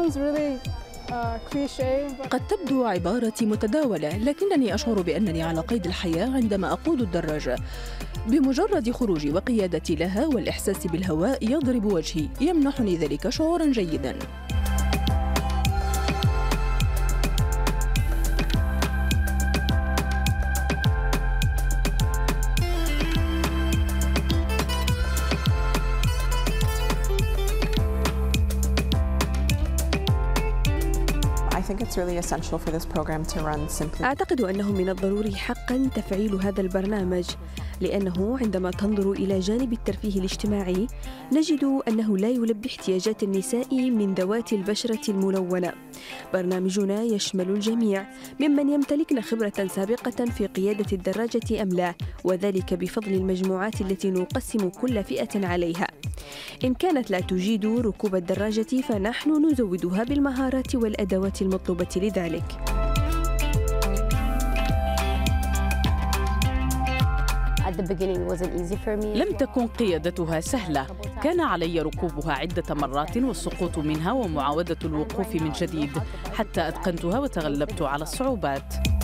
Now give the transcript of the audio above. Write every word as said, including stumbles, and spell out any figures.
sounds really قد تبدو عبارة متداولة، لكنني أشعر بأنني على قيد الحياة عندما أقود الدراجة. بمجرد خروجي وقيادتي لها والإحساس بالهواء يضرب وجهي، يمنحني ذلك شعوراً جيداً. أعتقد أنه من الضروري حقاً تفعيل هذا البرنامج، لأنه عندما تنظر إلى جانب الترفيه الاجتماعي نجد أنه لا يلبي احتياجات النساء من ذوات البشرة الملونة. برنامجنا يشمل الجميع ممن يمتلكن خبرة سابقة في قيادة الدراجة أم لا، وذلك بفضل المجموعات التي نقسم كل فئة عليها. إن كانت لا تجيد ركوب الدراجة فنحن نزودها بالمهارات والأدوات المطلوبة لذلك. لم تكن قيادتها سهلة، كان علي ركوبها عدة مرات والسقوط منها ومعاودة الوقوف من جديد حتى أتقنتها وتغلبت على الصعوبات.